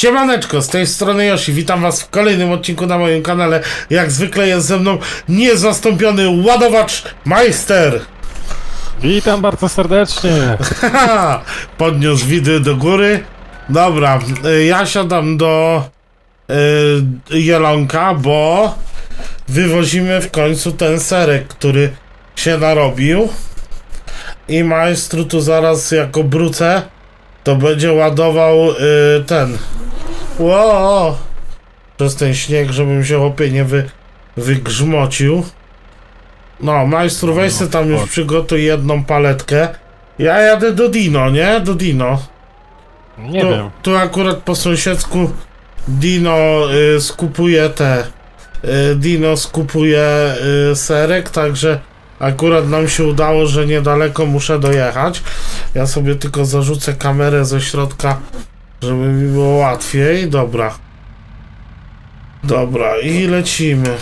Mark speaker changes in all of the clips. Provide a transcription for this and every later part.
Speaker 1: Siemaneczko, z tej strony Yoshi, witam was w kolejnym odcinku na moim kanale. Jak zwykle jest ze mną niezastąpiony ładowacz Majster.
Speaker 2: Witam bardzo serdecznie.
Speaker 1: Podniósł widy do góry. Dobra, ja siadam do Jelonka, bo wywozimy w końcu ten serek, który się narobił. I Majstru tu zaraz jak obrócę, to będzie ładował ten. Ło! Przez ten śnieg, żebym się chłopie nie wygrzmocił. No, Majstru, weź sobie tam już przygotuj jedną paletkę. Ja jadę do Dino, nie? Do Dino.
Speaker 2: Nie wiem.
Speaker 1: Tu akurat po sąsiedzku Dino skupuje Dino skupuje serek, także akurat nam się udało, że niedaleko muszę dojechać. Ja sobie tylko zarzucę kamerę ze środka, żeby mi było łatwiej. Dobra. Dobra, i lecimy.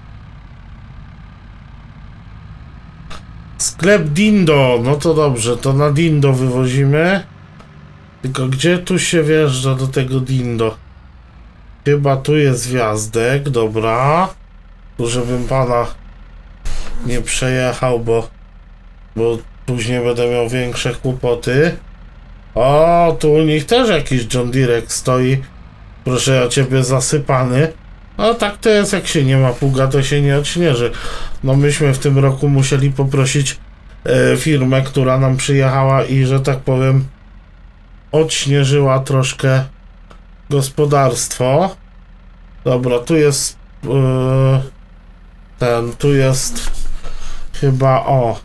Speaker 1: Sklep Dindo. No to dobrze, to na Dindo wywozimy. Tylko gdzie tu się wjeżdża do tego Dindo? Chyba tu jest wjazdek, dobra. Tu żebym pana nie przejechał, bo później będę miał większe kłopoty. O, tu u nich też jakiś John Deere stoi. Proszę ja ciebie, zasypany. No tak to jest, jak się nie ma pługa, to się nie odśnieży. No myśmy w tym roku musieli poprosić firmę, która nam przyjechała i, że tak powiem, odśnieżyła troszkę gospodarstwo. Dobra, tu jest tu jest chyba, o,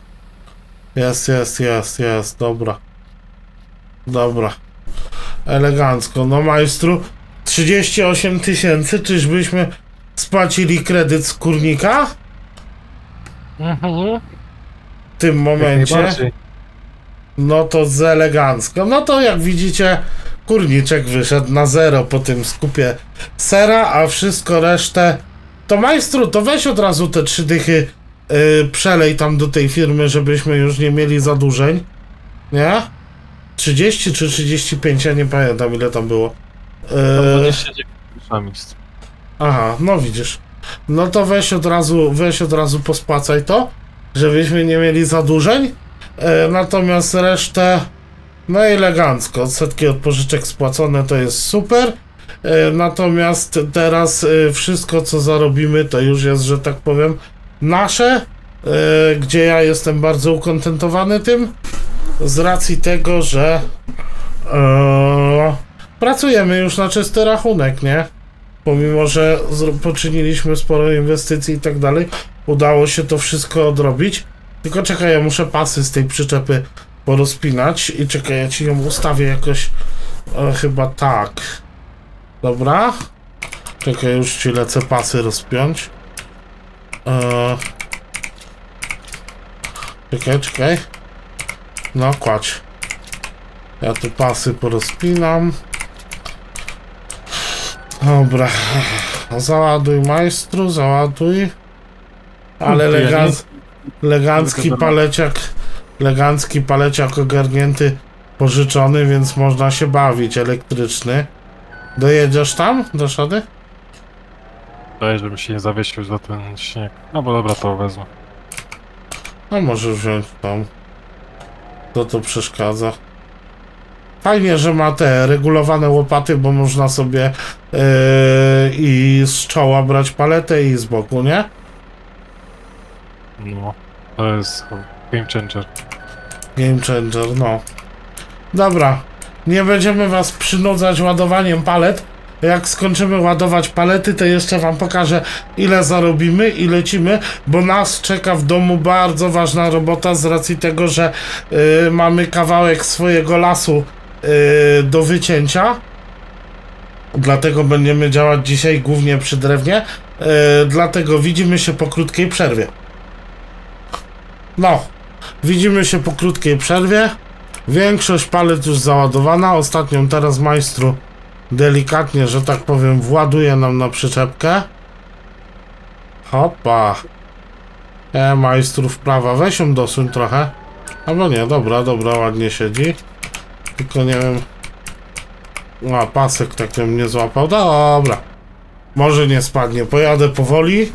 Speaker 1: jest, dobra, elegancko. No Majstru, 38 000, czyżbyśmy spłacili kredyt z kurnika? W tym momencie. No to z elegancko. No to jak widzicie, kurniczek wyszedł na zero po tym skupie sera, a wszystko resztę to Majstru, to weź od razu te 3 dychy przelej tam do tej firmy, żebyśmy już nie mieli zadłużeń. Nie? 30 czy 35, ja nie pamiętam ile tam było.
Speaker 2: 29.
Speaker 1: Aha, no widzisz. No to weź od razu pospłacaj to, żebyśmy nie mieli zadłużeń. Natomiast resztę, no elegancko, odsetki od pożyczek spłacone, to jest super. Natomiast teraz wszystko co zarobimy to już jest, że tak powiem, nasze, gdzie ja jestem bardzo ukontentowany tym, z racji tego, że pracujemy już na czysty rachunek, nie? Pomimo, że poczyniliśmy sporo inwestycji i tak dalej, udało się to wszystko odrobić. Tylko czekaj, ja muszę pasy z tej przyczepy porozpinać i czekaj, ja ci ją ustawię jakoś, chyba tak. Dobra. Czekaj, już ci lecę pasy rozpiąć. Czekaj. No, kładź. Ja tu pasy porozpinam. Dobra. Załaduj, Majstru, załaduj. Ale elegancki paleciak ogarnięty, pożyczony, więc można się bawić, elektryczny. Dojedziesz tam? Do szady?
Speaker 2: Daj, żebym się nie zawiesił za ten śnieg. No bo dobra, to wezmę.
Speaker 1: No możesz wziąć tam. Co to przeszkadza? Fajnie, że ma te regulowane łopaty, bo można sobie i z czoła brać paletę i z boku, nie?
Speaker 2: No, to jest game changer.
Speaker 1: Game changer, no. Dobra, nie będziemy was przynudzać ładowaniem palet. Jak skończymy ładować palety, to jeszcze wam pokażę, ile zarobimy i lecimy, bo nas czeka w domu bardzo ważna robota z racji tego, że mamy kawałek swojego lasu do wycięcia. Dlatego będziemy działać dzisiaj głównie przy drewnie. Dlatego widzimy się po krótkiej przerwie. No, widzimy się po krótkiej przerwie. Większość palet już załadowana. Ostatnią teraz Majstru delikatnie, że tak powiem, właduje nam na przyczepkę. Hopa. Majstru wprawa. Weź ją dosuń trochę. Albo nie, dobra, ładnie siedzi. Tylko nie wiem, A, pasek tak mnie złapał. Dobra. Może nie spadnie. Pojadę powoli.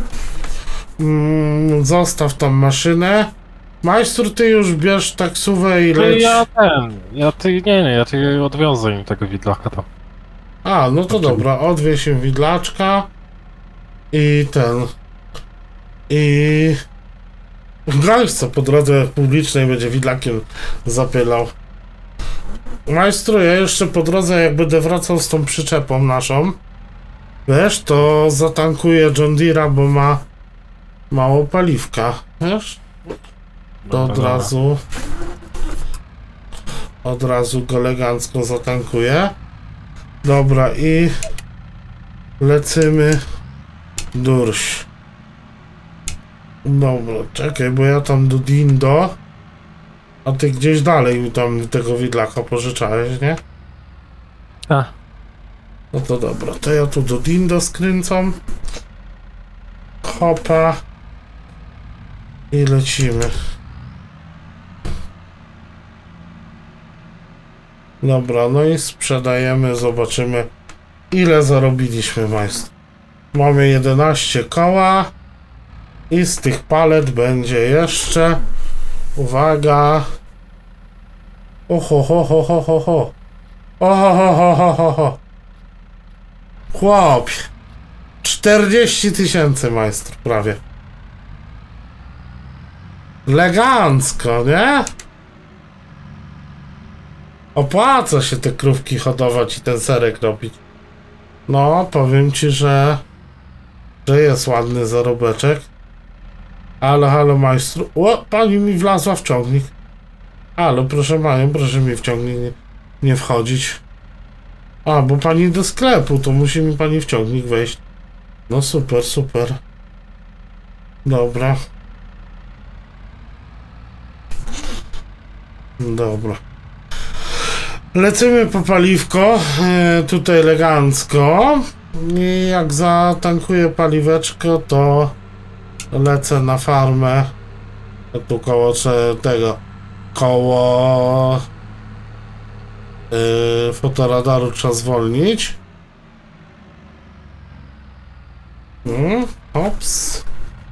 Speaker 1: Zostaw tam maszynę. Majstur, ty już bierz taksówę i leć.
Speaker 2: Ja ty odwiązę im tego widlaka tam.
Speaker 1: A, no to dobra. Odwieź im widlaczka. I ten... I... Grałeś co po drodze publicznej będzie widlakiem zapylał. Majstru, ja jeszcze po drodze jak będę wracał z tą przyczepą naszą, wiesz, to zatankuję John Deere'a, bo ma mało paliwka, wiesz? To od razu go elegancko zatankuję. Dobra, i lecimy durś. Dobra, czekaj, bo ja tam do Dindo, a ty gdzieś dalej mi tam tego widlaka pożyczałeś, nie?
Speaker 2: Tak.
Speaker 1: No to dobra, to ja tu do Dindo skręcam. Hopa. I lecimy. Dobra, no i sprzedajemy, zobaczymy ile zarobiliśmy, majstr. Mamy 11 koła i z tych palet będzie jeszcze, uwaga, oho ho ho ho ho ho, oho ho ho ho ho ho, chłopie, 40 000 majstr prawie. Elegancko, nie? Opłaca się te krówki hodować i ten serek robić. No, powiem ci, że jest ładny zarobeczek. Halo, majstru. O, pani mi wlazła w ciągnik. Halo, proszę panią, proszę mi w ciągnik nie wchodzić. A, bo pani do sklepu, to musi mi pani w ciągnik wejść. No super, super. Dobra. Dobra. Lecimy po paliwko, tutaj elegancko. I jak zatankuję paliweczko, to lecę na farmę. Tu koło tego, koło fotoradaru trzeba zwolnić. Hops.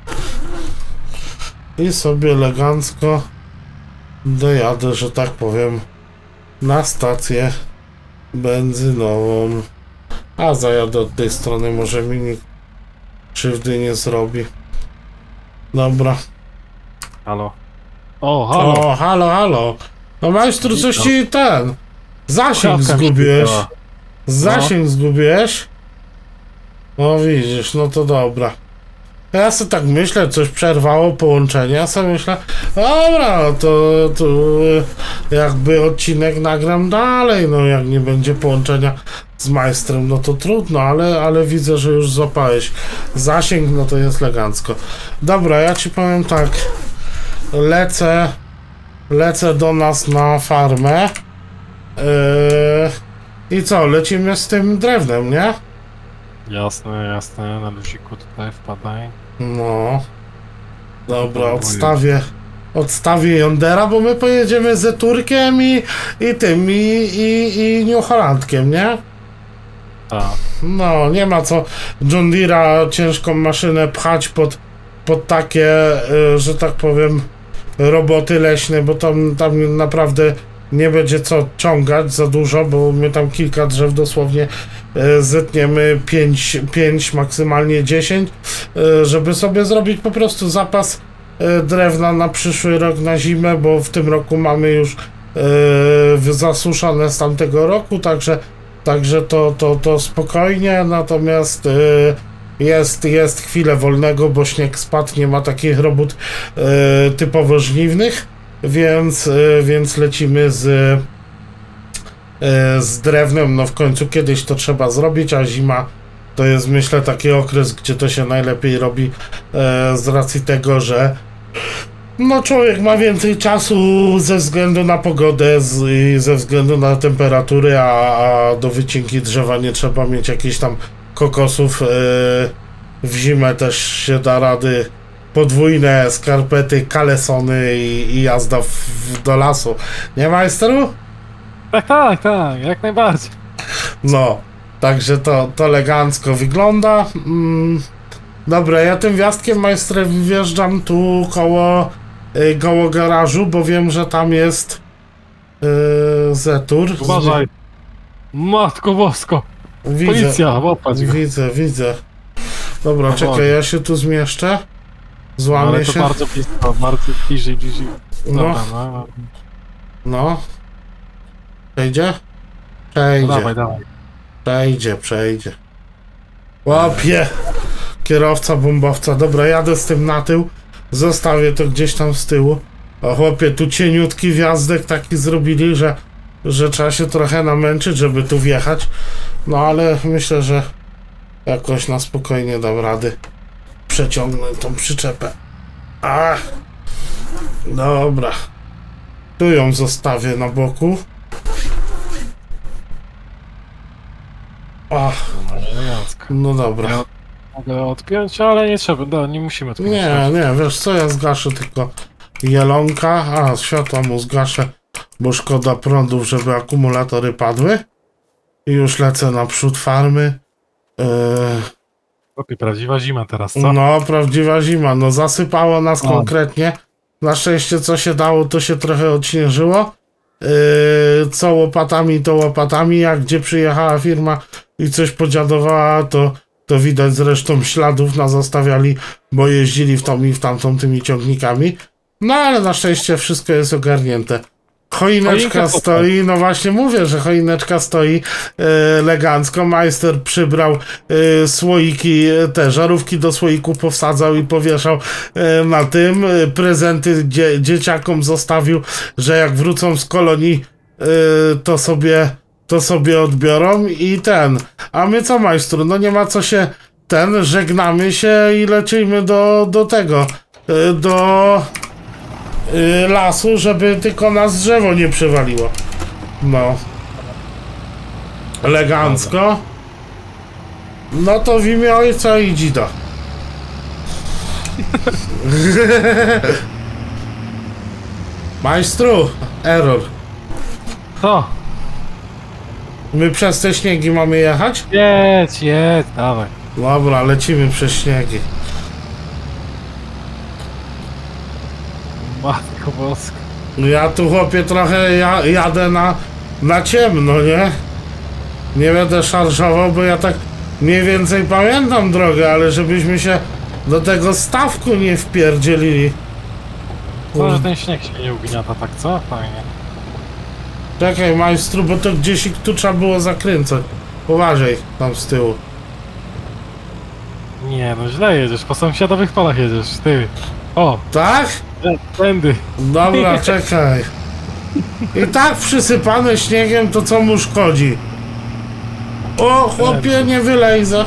Speaker 1: I sobie elegancko dojadę, że tak powiem, na stację benzynową. A zajadę od tej strony, może mi nikt krzywdy nie zrobi. Dobra.
Speaker 2: Halo. O, halo.
Speaker 1: O, halo. No majstru, coś ci zasięg zgubiłeś. Zasięg zgubiłeś? No widzisz, no to dobra. Ja sobie tak myślę, coś przerwało połączenie, ja sobie myślę, dobra, to jakby odcinek nagram dalej, no jak nie będzie połączenia z majstrem, no to trudno, ale widzę, że już złapałeś zasięg, no to jest elegancko. Dobra, ja ci powiem tak, lecę do nas na farmę i co, lecimy z tym drewnem, nie?
Speaker 2: Jasne, na luziku tutaj wpadaj.
Speaker 1: No. Dobra, odstawię Yondera, bo my pojedziemy ze Turkiem i tym, i New Hollandkiem, nie?
Speaker 2: Tak.
Speaker 1: No, nie ma co John Deere'a, ciężką maszynę pchać pod takie, że tak powiem, roboty leśne, bo tam naprawdę nie będzie co ciągać za dużo, bo my tam kilka drzew dosłownie zetniemy 5, maksymalnie 10, żeby sobie zrobić po prostu zapas drewna na przyszły rok, na zimę, bo w tym roku mamy już zasuszone z tamtego roku, także to spokojnie, natomiast jest chwilę wolnego, bo śnieg spadł, nie ma takich robót typowo żniwnych, więc lecimy z drewnem. No w końcu kiedyś to trzeba zrobić, a zima to jest, myślę, taki okres, gdzie to się najlepiej robi z racji tego, że no człowiek ma więcej czasu ze względu na pogodę i ze względu na temperatury, a do wycinki drzewa nie trzeba mieć jakichś tam kokosów. W zimę też się da rady, podwójne skarpety, kalesony i jazda do lasu. Nie, majstru?
Speaker 2: Tak, jak najbardziej.
Speaker 1: No, także to elegancko wygląda. Dobra, ja tym wjazdkiem majstrem wjeżdżam tu koło garażu, bo wiem, że tam jest Zetur.
Speaker 2: Uważaj! Matko Bosko!
Speaker 1: Widzę,
Speaker 2: Policja, łapać go.
Speaker 1: widzę. Dobra, czekaj, ja się tu zmieszczę. Złamię
Speaker 2: Ale to
Speaker 1: się.
Speaker 2: bardzo blisko, bardzo bliżej. Dobra, no.
Speaker 1: No. Przejdzie?
Speaker 2: No dawaj.
Speaker 1: Przejdzie. Łapie! Kierowca bombowca. Dobra, jadę z tym na tył. Zostawię to gdzieś tam z tyłu. O chłopie, tu cieniutki wjazdek taki zrobili, że trzeba się trochę namęczyć, żeby tu wjechać. No ale myślę, że jakoś na spokojnie dam rady przeciągnąć tą przyczepę. Dobra. Tu ją zostawię na boku. No dobra.
Speaker 2: Ja mogę odpiąć, ale nie trzeba, no, nie musimy odpiąć.
Speaker 1: Nie, wiesz co, ja zgaszę tylko jelonka, światła mu zgaszę, bo szkoda prądów, żeby akumulatory padły. I już lecę naprzód farmy.
Speaker 2: Prawdziwa zima teraz, co?
Speaker 1: No, prawdziwa zima, no zasypało nas konkretnie. Na szczęście co się dało, to się trochę odśnieżyło. Co łopatami, to łopatami, jak gdzie przyjechała firma i coś podziadowała, to widać zresztą śladów nas zostawiali, bo jeździli w tą i w tamtą tymi ciągnikami. No ale na szczęście wszystko jest ogarnięte. Choineczka stoi, no właśnie mówię, że choineczka stoi elegancko. Majster przybrał słoiki, te żarówki do słoiku powsadzał i powieszał na tym. Prezenty dzieciakom zostawił, że jak wrócą z kolonii, to sobie odbiorą i ten. A my co, majstru? No nie ma co się żegnamy się i lecimy do tego, do lasu, żeby tylko nas drzewo nie przewaliło. No. Elegancko. No to w imię ojca i dzida. Majstru, error.
Speaker 2: Co?
Speaker 1: My przez te śniegi mamy jechać?
Speaker 2: Jedź, dawaj.
Speaker 1: Dobra, lecimy przez śniegi.
Speaker 2: Matko Boska.
Speaker 1: Ja tu chłopie trochę jadę na ciemno, nie? Nie będę szarżował, bo ja tak mniej więcej pamiętam drogę, ale żebyśmy się do tego stawku nie wpierdzielili.
Speaker 2: Może ten śnieg się nie ugniata, tak co? Fajnie.
Speaker 1: Czekaj, majstru, bo to gdzieś ich tu trzeba było zakręcać. Uważaj, tam z tyłu.
Speaker 2: Nie, no źle jedziesz, po sąsiadowych polach jedziesz, ty. O!
Speaker 1: Tak?
Speaker 2: Tędy.
Speaker 1: Dobra, czekaj. I tak przysypane śniegiem, to co mu szkodzi? O, chłopie, nie wylejza.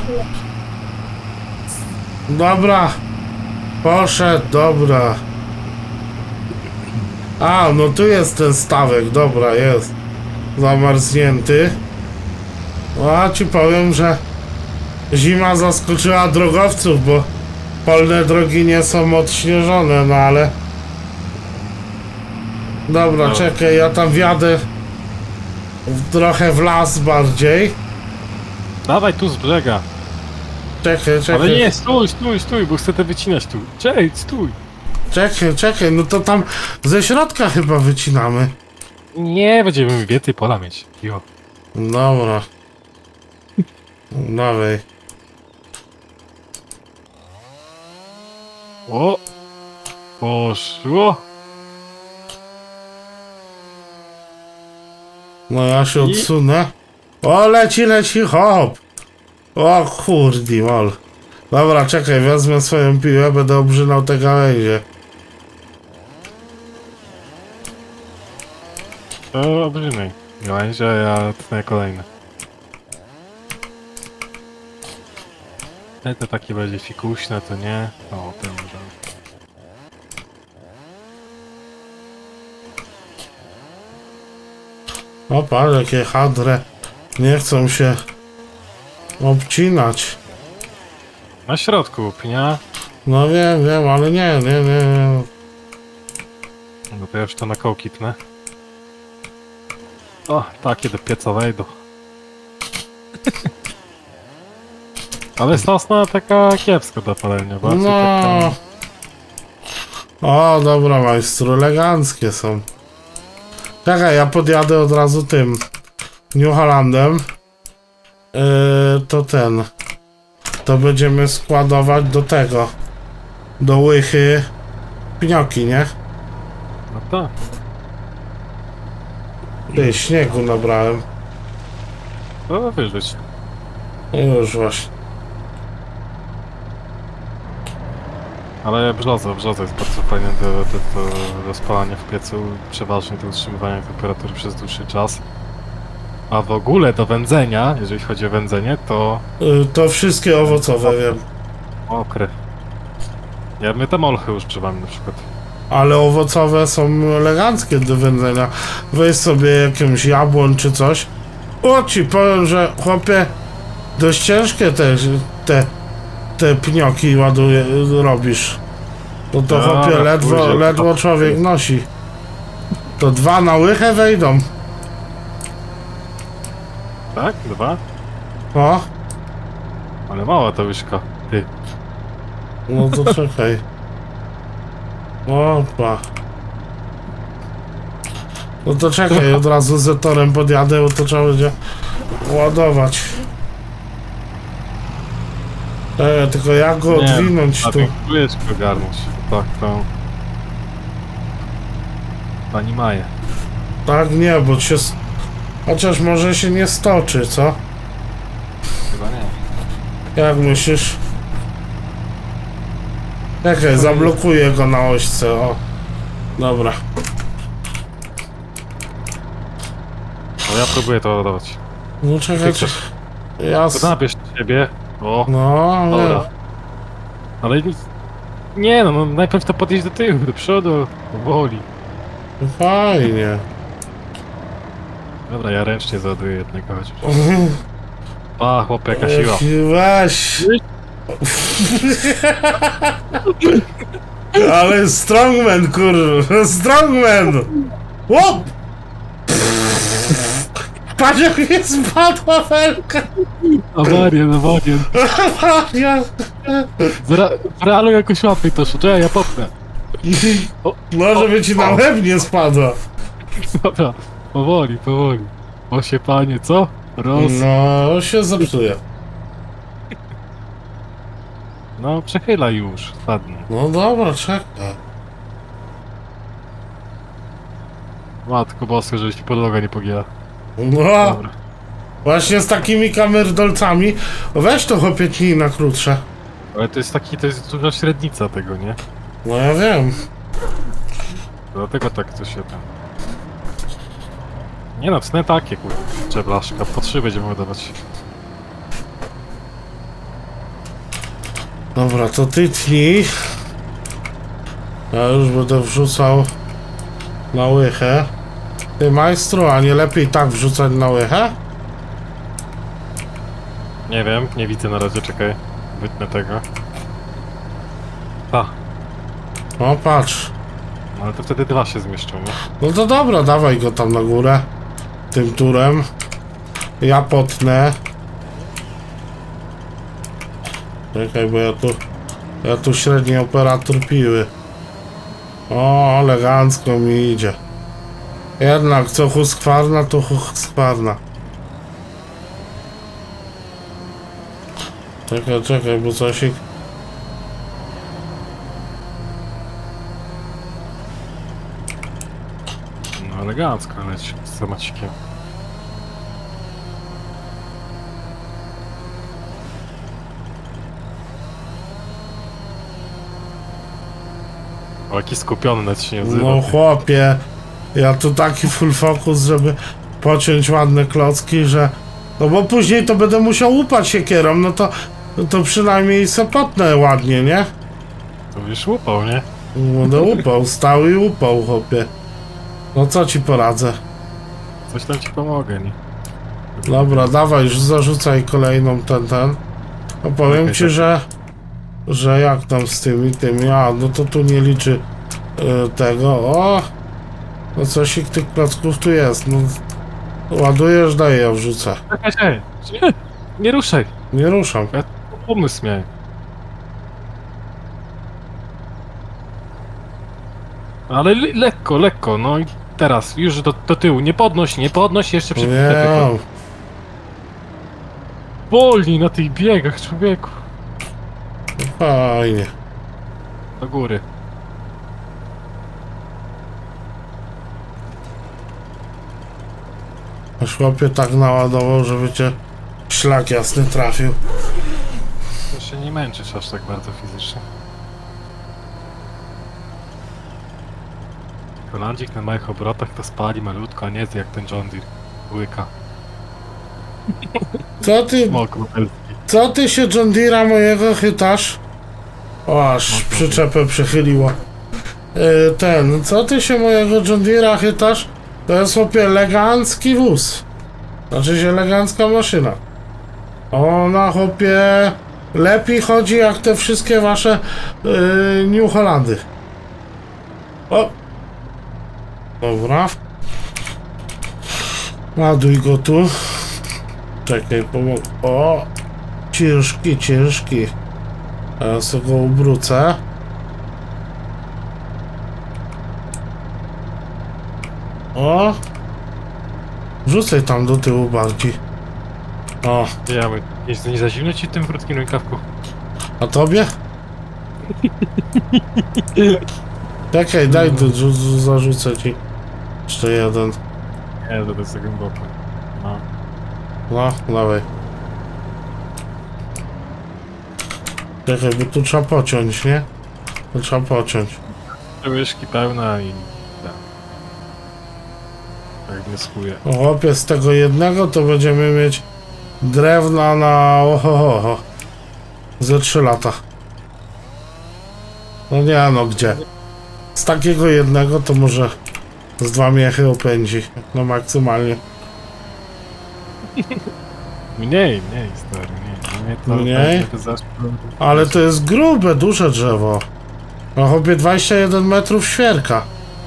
Speaker 1: Dobra. Poszedł, dobra. No tu jest ten stawek, dobra, jest. Zamarznięty. A ci powiem, że zima zaskoczyła drogowców, bo polne drogi nie są odśnieżone, no ale... Dobra, czekaj, ja tam wjadę trochę w las bardziej.
Speaker 2: Dawaj tu z brzega.
Speaker 1: Czekaj.
Speaker 2: Ale nie, stój, bo chcę te wycinać tu. Cześć, stój.
Speaker 1: Czekaj, no to tam ze środka chyba wycinamy.
Speaker 2: Nie, będziemy więcej pola mieć. Jo.
Speaker 1: Dobra. Dawaj.
Speaker 2: O! Poszło!
Speaker 1: No ja się odsunę. O, leci, hop! O kurdi mol. Dobra, czekaj, wezmę swoją piłę, będę obrzynał te gałęzie.
Speaker 2: To obrzymaj. Gałęzie, a ja tnę kolejne. To takie będzie fikuśne, to nie. O, ten może.
Speaker 1: O, patrz, jakie hadre. Nie chcą się obcinać.
Speaker 2: Na środku pnia.
Speaker 1: No wiem, ale nie.
Speaker 2: No to ja już to na kołki tnę. O, takie do pieca wejdą. Ale sosna taka kiepska do palenia, bardziej
Speaker 1: No.
Speaker 2: taka...
Speaker 1: O, dobra, majstru, eleganckie są. Czekaj, ja podjadę od razu tym New Hollandem. To będziemy składować do tego. Do łychy pnioki, nie?
Speaker 2: No tak.
Speaker 1: Ty, śniegu nabrałem.
Speaker 2: To wyrzuć.
Speaker 1: Już właśnie.
Speaker 2: Ale brzoza jest bardzo fajne do spalania w piecu, przeważnie do utrzymywania temperatury przez dłuższy czas. A w ogóle do wędzenia, jeżeli chodzi o wędzenie, to
Speaker 1: To wszystkie owocowe, wiem.
Speaker 2: mokre. My te molchy używamy na przykład.
Speaker 1: Ale owocowe są eleganckie do wędzenia. Weź sobie jakąś jabłoń czy coś. O, ci powiem, że chłopie, dość ciężkie te pnioki robisz. No to chłopie, ledwo człowiek nosi. To 2 na łychę wejdą.
Speaker 2: Tak? 2?
Speaker 1: O,
Speaker 2: Ale mała ta łyżka. Ty.
Speaker 1: no to czekaj. Opa. No to czekaj, od razu z torem podjadę, bo to trzeba będzie ładować. Tylko jak go odwinąć tu?
Speaker 2: Łyżkę ogarnąć. Tak, to... Pani Maje.
Speaker 1: Tak nie, bo się... Chociaż może się nie stoczy, co?
Speaker 2: Chyba nie.
Speaker 1: Jak myślisz? Czekaj, zablokuję go na ośce, o. Dobra.
Speaker 2: No ja próbuję to ładować.
Speaker 1: No czekaj, ja...
Speaker 2: To nabierz siebie. O,
Speaker 1: No,
Speaker 2: dobra. Ale nie no, najpierw to podjeść do tyłu, do przodu, powoli.
Speaker 1: fajnie.
Speaker 2: Dobra, ja ręcznie załaduję jednego chociaż. A, chłopie, jaka siła.
Speaker 1: Weź. Ale strongman, kurwa, strongman! Łop! Patrz jak mnie spadła felka!
Speaker 2: Awarian.
Speaker 1: Ja...
Speaker 2: W realu jakoś łatwiej to szło, ja popnę.
Speaker 1: No, żeby ci na łeb nie spadła.
Speaker 2: Dobra, powoli. O się panie, co?
Speaker 1: No, się zepsuje.
Speaker 2: No, przechylaj już, spadnę.
Speaker 1: No dobra, czekaj.
Speaker 2: Matko boska, żebyś ci podłoga nie pogięła.
Speaker 1: No,
Speaker 2: Dobra.
Speaker 1: właśnie z takimi kamerdolcami. Weź to chłopiecznij na krótsze.
Speaker 2: Ale to jest duża średnica tego, nie?
Speaker 1: No ja wiem.
Speaker 2: Dlatego tak to się tam... Nie no, cne takie, kurczę, blaszka. Po 3 będziemy wydawać.
Speaker 1: Dobra, to ty tnij. Ja już będę wrzucał na łychę. Ty majstru, a nie lepiej tak wrzucać na łychę?
Speaker 2: Nie wiem, nie widzę na razie, czekaj. Wytnę tego. A,
Speaker 1: O, patrz.
Speaker 2: no ale to wtedy 2 się zmieszczą, nie?
Speaker 1: No to dobra, dawaj go tam na górę. Tym turem. Ja potnę. Czekaj, bo ja tu średni operator piły. O, elegancko mi idzie. Jednak co huskwarna, to huskwarna. Czekaj, bo coś...
Speaker 2: No elegancko leci z temacikiem. O, jaki skupiony nawet się nie odzywa.
Speaker 1: No chłopie, ja tu taki full focus, żeby pociąć ładne klocki, że... No bo później to będę musiał łupać siekierą, no to przynajmniej se potnę ładnie, nie?
Speaker 2: To już łupał, nie?
Speaker 1: Będę łupał, stał i łupał, chłopie. No co ci poradzę?
Speaker 2: Coś tam ci pomogę, nie?
Speaker 1: Dobra, dawaj, już zarzucaj kolejną ten. No powiem
Speaker 2: Okej,
Speaker 1: ci,
Speaker 2: tak.
Speaker 1: że jak tam z tymi, no to tu nie liczy tego, o! No coś tych klocków tu jest, no. Ładujesz, daję, ja wrzucę.
Speaker 2: Czekaj, Nie ruszaj!
Speaker 1: Nie ruszam.
Speaker 2: Ja pomysł miałem. Ale lekko, lekko, no i teraz już do tyłu. Nie podnoś jeszcze przy
Speaker 1: Nie.
Speaker 2: Wolniej na tych biegach, człowieku.
Speaker 1: Fajnie.
Speaker 2: Do góry.
Speaker 1: Aż chłopie tak naładował, żeby cię szlak jasny trafił.
Speaker 2: To się nie męczysz aż tak bardzo fizycznie. Holandzik na małych obrotach to spali malutko, a nie jest jak ten John Deere. Łyka.
Speaker 1: Co ty się John Deere'a mojego chytasz? O, aż przyczepę przechyliło. Co ty się mojego John Deere'a chytasz? To jest chłopie elegancki wóz. Znaczy się elegancka maszyna. Ona chłopie lepiej chodzi jak te wszystkie wasze New Hollandy. O! Dobra. Ładuj go tu. Czekaj, pomogę. O! Ciężki. Ja sobie go obrócę. O! Rzucaj tam do tyłu bardziej. O!
Speaker 2: Ja nie za zimno ci w tym krótkim rękawku?
Speaker 1: A tobie? Czekaj, daj tu, zarzucę ci. Jeszcze jeden.
Speaker 2: Nie, to jest za głęboko. No.
Speaker 1: No, dawaj. Czekaj, bo tu trzeba pociąć, nie? To trzeba pociąć.
Speaker 2: Łyżki pełna i... Tak wnioskuję.
Speaker 1: O, chłopie, z tego jednego to będziemy mieć drewna na oho. Ze 3 lata. No nie, no gdzie? Z takiego jednego to może z 2 miechy opędzi. No maksymalnie.
Speaker 2: Mniej, stary,
Speaker 1: Mniej? Ale to jest grube, duże drzewo. No chłopie, 21 metrów świerka.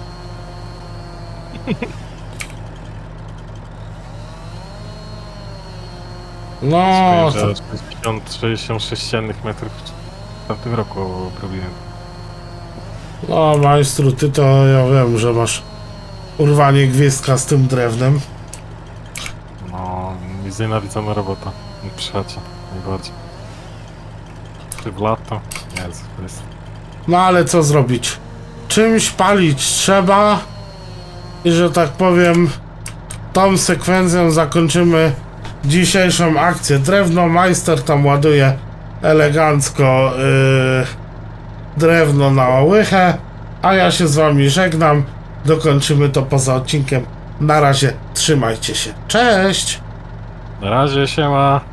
Speaker 1: No,
Speaker 2: to... 66 ściennych metrów w tamtym roku robiłem.
Speaker 1: no majstru, ty to ja wiem, że masz urwanie gwizdka z tym drewnem.
Speaker 2: No, znienawidzona robota. Przychodzi, najbardziej. Czy w lato? Jezu, to jest...
Speaker 1: No ale co zrobić? Czymś palić trzeba i że tak powiem tą sekwencją zakończymy dzisiejszą akcję. Drewno majster tam ładuje elegancko drewno na łychę, a ja się z wami żegnam. Dokończymy to poza odcinkiem. Na razie, trzymajcie się. Cześć!
Speaker 2: Na razie, siema!